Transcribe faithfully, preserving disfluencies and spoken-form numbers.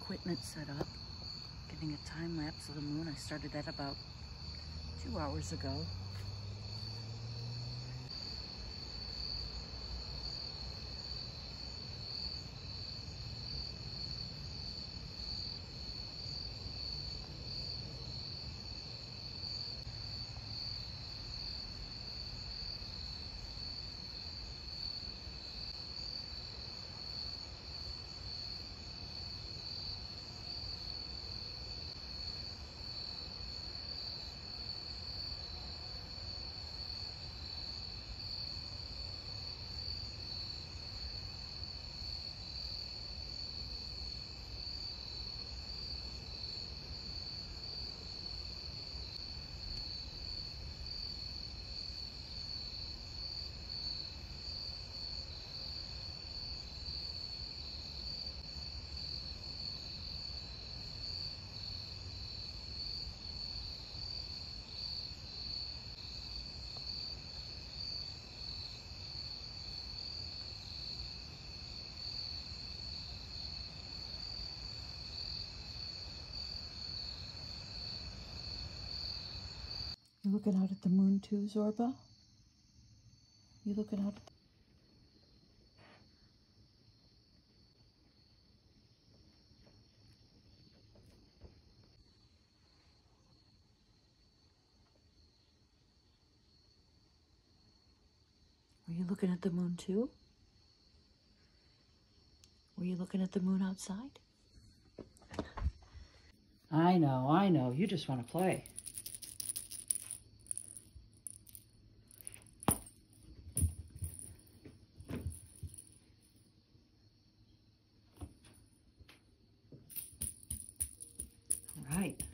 equipment set up, getting a time lapse of the moon. I started that about two hours ago. You looking out at the moon too, Zorba? You looking out at the... Were you looking at the moon too? Were you looking at the moon outside? I know, I know. You just want to play. All right.